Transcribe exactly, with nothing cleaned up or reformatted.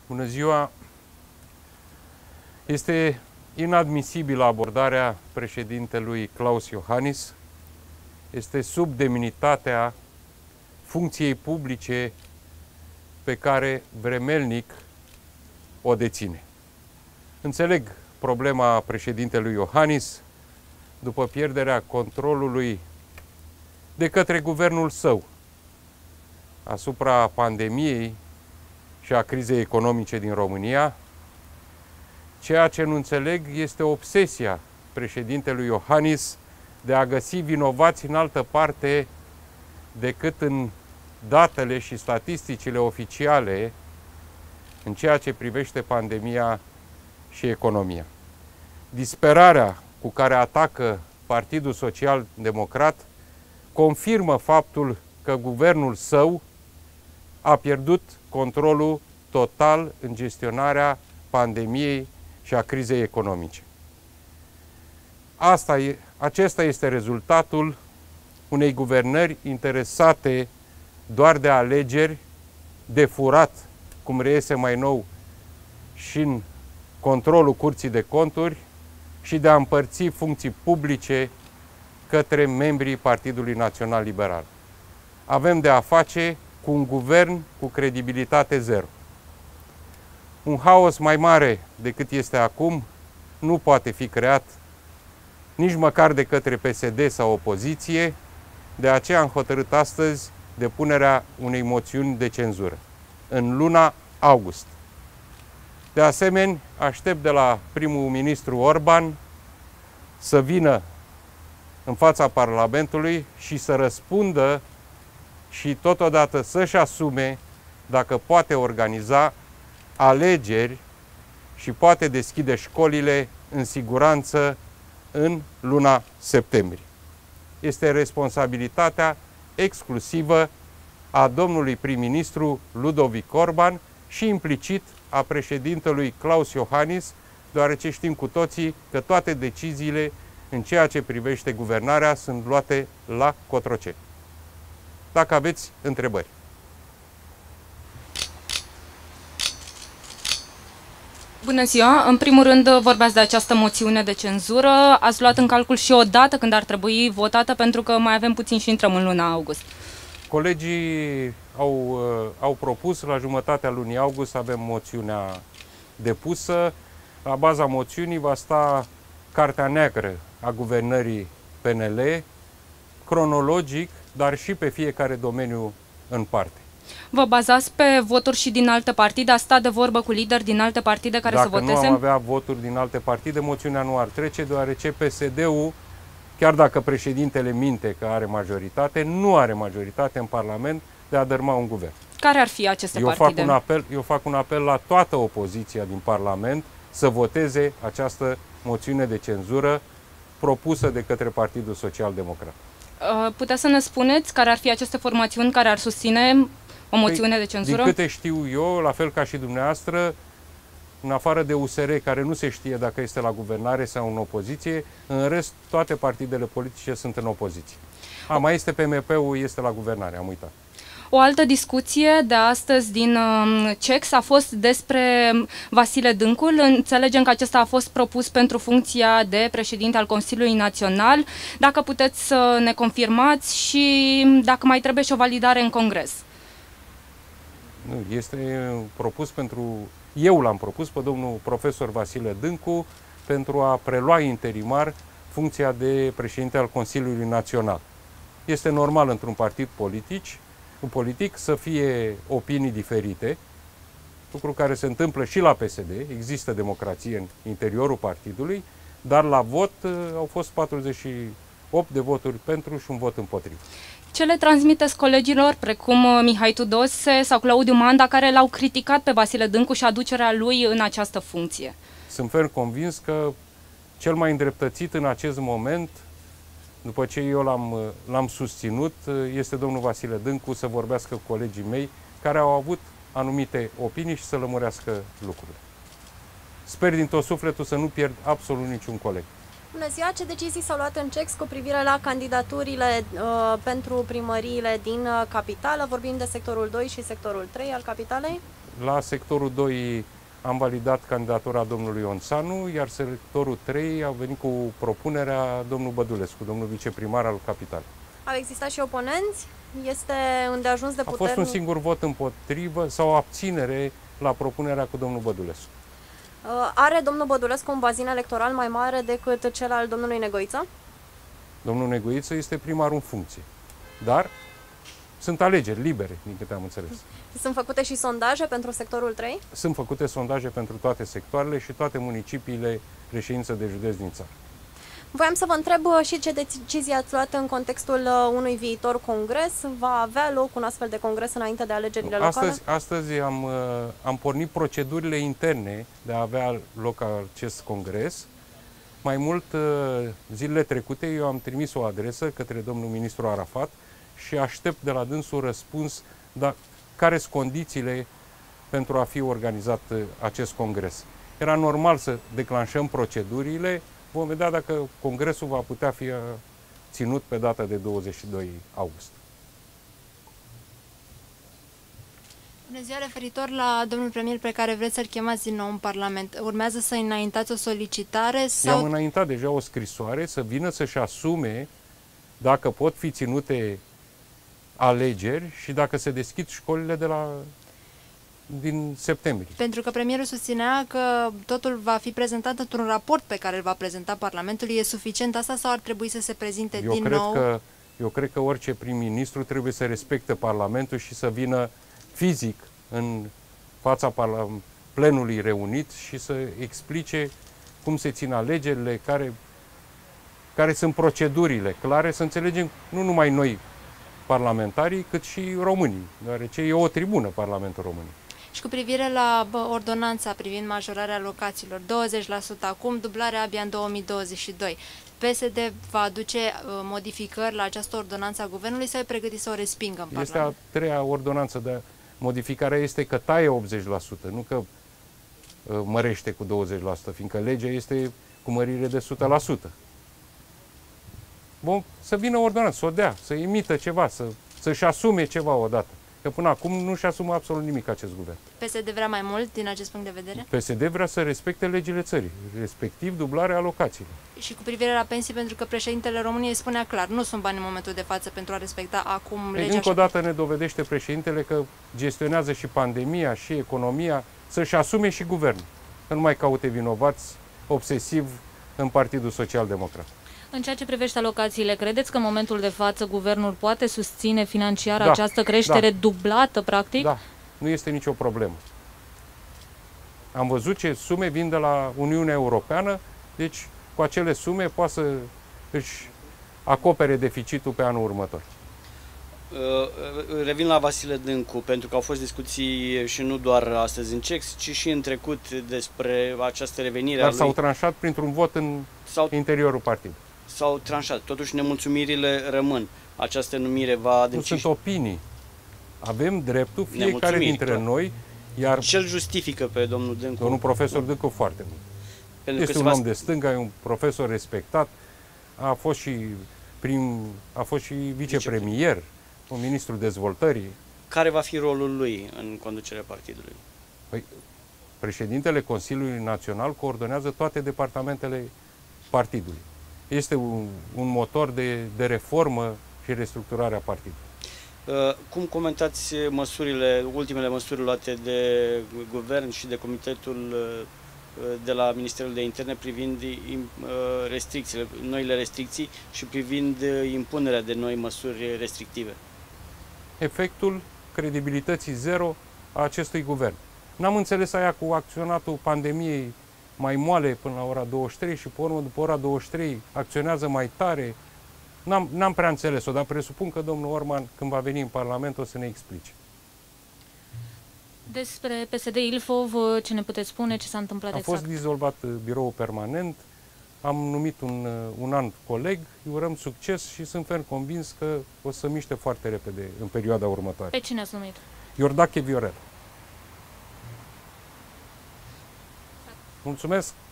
Bună ziua! Este inadmisibilă abordarea președintelui Klaus Iohannis. Este sub demnitatea funcției publice pe care vremelnic o deține. Înțeleg problema președintelui Iohannis după pierderea controlului de către guvernul său asupra pandemiei și a crizei economice din România. Ceea ce nu înțeleg este obsesia președintelui Iohannis de a găsi vinovați în altă parte decât în datele și statisticile oficiale în ceea ce privește pandemia și economia. Disperarea cu care atacă Partidul Social Democrat confirmă faptul că guvernul său a pierdut controlul total în gestionarea pandemiei și a crizei economice. Asta e, acesta este rezultatul unei guvernări interesate doar de alegeri, de furat, cum reiese mai nou și în controlul Curții de Conturi, și de a împărți funcții publice către membrii Partidului Național Liberal. Avem de a face cu un guvern cu credibilitate zero. Un haos mai mare decât este acum nu poate fi creat nici măcar de către P S D sau opoziție, de aceea am hotărât astăzi depunerea unei moțiuni de cenzură în luna august. De asemenea, aștept de la primul ministru Orban să vină în fața Parlamentului și să răspundă și totodată să-și asume dacă poate organiza alegeri și poate deschide școlile în siguranță în luna septembrie. Este responsabilitatea exclusivă a domnului prim-ministru Ludovic Orban și implicit a președintelui Klaus Iohannis, deoarece știm cu toții că toate deciziile în ceea ce privește guvernarea sunt luate la Cotroceni. Dacă aveți întrebări. Bună ziua! În primul rând vorbeați de această moțiune de cenzură. Ați luat în calcul și o dată când ar trebui votată, pentru că mai avem puțin și intrăm în luna august. Colegii au, au propus la jumătatea lunii august să avem moțiunea depusă. La baza moțiunii va sta Cartea Neagră a guvernării P N L, cronologic, dar și pe fiecare domeniu în parte. Vă bazați pe voturi și din alte partide? A stat de vorbă cu lideri din alte partide care Dacă să voteze? Dacă nu am avea voturi din alte partide, moțiunea nu ar trece, deoarece P S D-ul, chiar dacă președintele minte că are majoritate, nu are majoritate în Parlament de a dărma un guvern. Care ar fi aceste eu partide? Fac un apel, eu fac un apel la toată opoziția din Parlament să voteze această moțiune de cenzură propusă de către Partidul Social Democrat. Puteți să ne spuneți care ar fi aceste formațiuni care ar susține o moțiune păi, de cenzură? Din câte știu eu, la fel ca și dumneavoastră, în afară de U S R, care nu se știe dacă este la guvernare sau în opoziție, în rest, toate partidele politice sunt în opoziție. A, mai este P M P-ul, este la guvernare, am uitat. O altă discuție de astăzi din C E X a fost despre Vasile Dâncul. Înțelegem că acesta a fost propus pentru funcția de președinte al Consiliului Național. Dacă puteți să ne confirmați și dacă mai trebuie și o validare în Congres. Nu, este propus pentru... Eu l-am propus pe domnul profesor Vasile Dâncu pentru a prelua interimar funcția de președinte al Consiliului Național. Este normal într-un partid politic, un politic să fie opinii diferite, lucru care se întâmplă și la P S D, există democrație în interiorul partidului, dar la vot au fost patruzeci și opt de voturi pentru și un vot împotrivă. Ce le transmiteți colegilor, precum Mihai Tudose sau Claudiu Manda, care l-au criticat pe Vasile Dâncu și aducerea lui în această funcție? Sunt ferm convins că cel mai îndreptățit în acest moment, după ce eu l-am l-am susținut, este domnul Vasile Dâncu să vorbească cu colegii mei care au avut anumite opinii și să lămurească lucrurile. Sper din tot sufletul să nu pierd absolut niciun coleg. Bună ziua! Ce decizii s-au luat în C E X cu privire la candidaturile uh, pentru primăriile din uh, capitală? Vorbim de sectorul doi și sectorul trei al capitalei? La sectorul doi am validat candidatura domnului Onsanu, iar sectorul trei a venit cu propunerea domnul Bădulescu, domnul viceprimar al Capitalei. Au existat și oponenți? Este îndeajuns de A puternic? fost un singur vot împotrivă sau abținere la propunerea cu domnul Bădulescu. Uh, Are domnul Bădulescu un bazin electoral mai mare decât cel al domnului Negoiță? Domnul Negoiță este primarul în funcție, dar sunt alegeri libere, din câte am înțeles. Sunt făcute și sondaje pentru sectorul trei? Sunt făcute sondaje pentru toate sectoarele și toate municipiile reședință de județ din țară. Voiam să vă întreb și ce decizie ați luat în contextul unui viitor congres. Va avea loc un astfel de congres înainte de alegerile locale? Astăzi, astăzi am, am pornit procedurile interne de a avea loc acest congres. Mai mult, zilele trecute, eu am trimis o adresă către domnul ministru Arafat și aștept de la dânsul răspuns dar care sunt condițiile pentru a fi organizat acest congres. Era normal să declanșăm procedurile, vom vedea dacă congresul va putea fi ținut pe data de douăzeci și doi august. Bună ziua, referitor la domnul premier pe care vreți să-l chemați din nou în Parlament, urmează să înaintați o solicitare sau... I-am înaintat deja o scrisoare să vină să-și asume dacă pot fi ținute alegeri și dacă se deschid școlile de la din septembrie. Pentru că premierul susținea că totul va fi prezentat într-un raport pe care îl va prezenta Parlamentului. E suficient asta sau ar trebui să se prezinte eu din cred nou? Că, eu cred că orice prim-ministru trebuie să respecte Parlamentul și să vină fizic în fața plenului reunit și să explice cum se țin alegerile, care, care sunt procedurile clare, să înțelegem nu numai noi parlamentarii, cât și românii, deoarece e o tribună Parlamentul României. Și cu privire la bă, ordonanța privind majorarea alocațiilor, douăzeci la sută acum, dublarea abia în două mii douăzeci și doi. P S D va aduce uh, modificări la această ordonanță a Guvernului sau e pregătit să o respingă în Parlament? Este a treia ordonanță de modificare, este că taie optzeci la sută, nu că uh, mărește cu douăzeci la sută, fiindcă legea este cu mărire de o sută la sută. Bun, să vină ordonanță, să o dea, să emită ceva, să, să-și asume ceva odată. Că până acum nu și asumă absolut nimic acest guvern. P S D vrea mai mult din acest punct de vedere? P S D vrea să respecte legile țării, respectiv dublarea alocațiilor. Și cu privire la pensii, pentru că președintele României spunea clar, nu sunt bani în momentul de față pentru a respecta acum legea. Ei, încă o dată ne dovedește președintele că gestionează și pandemia, și economia, să-și asume și guvernul. Că nu mai caute vinovați obsesiv în Partidul Social Democrat. În ceea ce privește alocațiile, credeți că în momentul de față guvernul poate susține financiar da, această creștere da. dublată, practic? Da, nu este nicio problemă. Am văzut ce sume vin de la Uniunea Europeană, deci cu acele sume poate să își acopere deficitul pe anul următor. Revin la Vasile Dâncu, pentru că au fost discuții și nu doar astăzi în C E X, ci și în trecut despre această revenire. Dar s-au tranșat printr-un vot în interiorul partidului. S-au tranșat. Totuși nemulțumirile rămân. Această numire va adânci... Nu sunt opinii. Avem dreptul fiecare dintre clar. noi, iar... Ce-l justifică pe domnul Dâncu? Domnul profesor Dâncu foarte mult. Pentru este un va... om de stânga, e un profesor respectat, a fost și, prim, a fost și vicepremier, un ministru dezvoltării. Care va fi rolul lui în conducerea partidului? Păi, președintele Consiliului Național coordonează toate departamentele partidului. Este un, un motor de, de reformă și restructurare a partidului. Uh, cum comentați măsurile, ultimele măsuri luate de guvern și de comitetul uh, de la Ministerul de Interne privind uh, restricțiile, noile restricții și privind uh, impunerea de noi măsuri restrictive? Efectul credibilității zero a acestui guvern. N-am înțeles aia cu acționatul pandemiei mai moale până la ora douăzeci și trei și pe urmă după ora douăzeci și trei acționează mai tare. N-am, n-am prea înțeles-o, dar presupun că domnul Orman, când va veni în Parlament, o să ne explice. Despre P S D Ilfov, ce ne puteți spune, ce s-a întâmplat a exact? A fost dizolvat biroul permanent, am numit un, un an coleg, îi urăm succes și sunt ferm convins că o să miște foarte repede în perioada următoare. Pe cine ați numit? Iordache Viorel. Mulțumesc!